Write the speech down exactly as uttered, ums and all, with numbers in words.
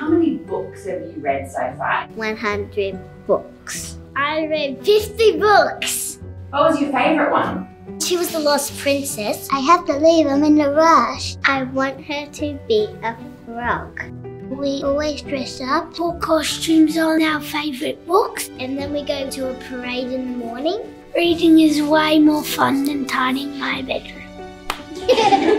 how many books have you read so far? one hundred books. I read fifty books. What was your favourite one? She was the lost princess. I have to leave, I'm in a rush. I want her to be a frog. We always dress up, put costumes on our favourite books, and then we go to a parade in the morning. Reading is way more fun than tidying my bedroom.